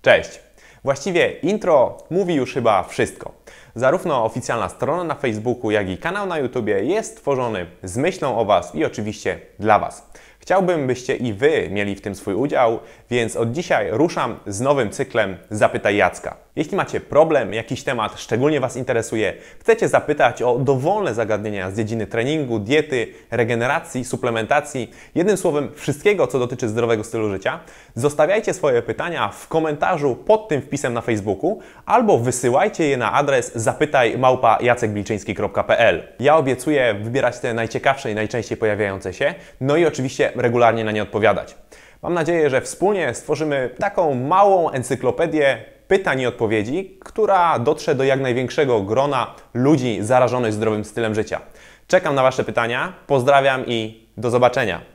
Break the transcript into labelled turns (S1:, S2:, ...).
S1: Cześć! Właściwie intro mówi już chyba wszystko. Zarówno oficjalna strona na Facebooku, jak i kanał na YouTubie jest tworzony z myślą o Was i oczywiście dla Was. Chciałbym, byście i Wy mieli w tym swój udział, więc od dzisiaj ruszam z nowym cyklem Zapytaj Jacka. Jeśli macie problem, jakiś temat szczególnie Was interesuje, chcecie zapytać o dowolne zagadnienia z dziedziny treningu, diety, regeneracji, suplementacji, jednym słowem wszystkiego, co dotyczy zdrowego stylu życia, zostawiajcie swoje pytania w komentarzu pod tym wpisem na Facebooku albo wysyłajcie je na adres zapytaj@jacekbilczyński.pl. Ja obiecuję wybierać te najciekawsze i najczęściej pojawiające się, no i oczywiście regularnie na nie odpowiadać. Mam nadzieję, że wspólnie stworzymy taką małą encyklopedię pytań i odpowiedzi, która dotrze do jak największego grona ludzi zarażonych zdrowym stylem życia. Czekam na Wasze pytania, pozdrawiam i do zobaczenia.